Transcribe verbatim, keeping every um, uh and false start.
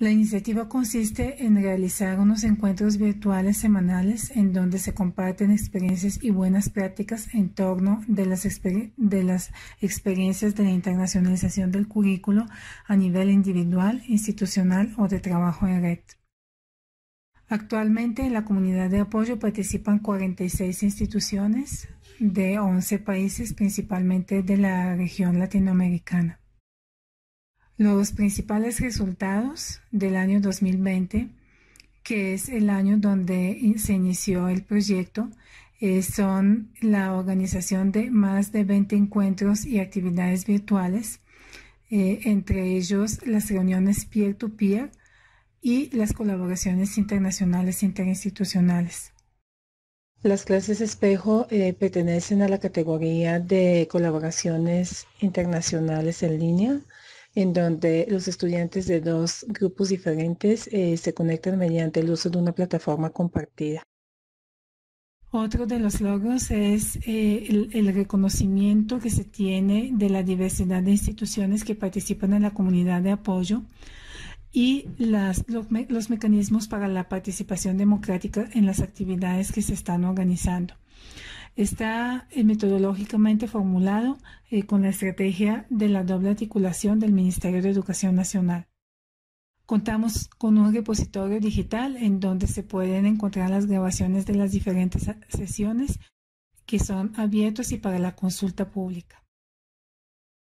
La iniciativa consiste en realizar unos encuentros virtuales semanales en donde se comparten experiencias y buenas prácticas en torno de las, exper de las experiencias de la internacionalización del currículo a nivel individual, institucional o de trabajo en red. Actualmente en la comunidad de apoyo participan cuarenta y seis instituciones de once países, principalmente de la región latinoamericana. Los principales resultados del año dos mil veinte, que es el año donde se inició el proyecto, eh, son la organización de más de veinte encuentros y actividades virtuales, eh, entre ellos las reuniones peer-to-peer y las colaboraciones internacionales e interinstitucionales. Las clases espejo eh, pertenecen a la categoría de colaboraciones internacionales en línea, en donde los estudiantes de dos grupos diferentes eh, se conectan mediante el uso de una plataforma compartida. Otro de los logros es eh, el, el reconocimiento que se tiene de la diversidad de instituciones que participan en la comunidad de apoyo y las, los, me, los mecanismos para la participación democrática en las actividades que se están organizando. Está eh, metodológicamente formulado eh, con la estrategia de la doble articulación del Ministerio de Educación Nacional. Contamos con un repositorio digital en donde se pueden encontrar las grabaciones de las diferentes sesiones que son abiertos y para la consulta pública.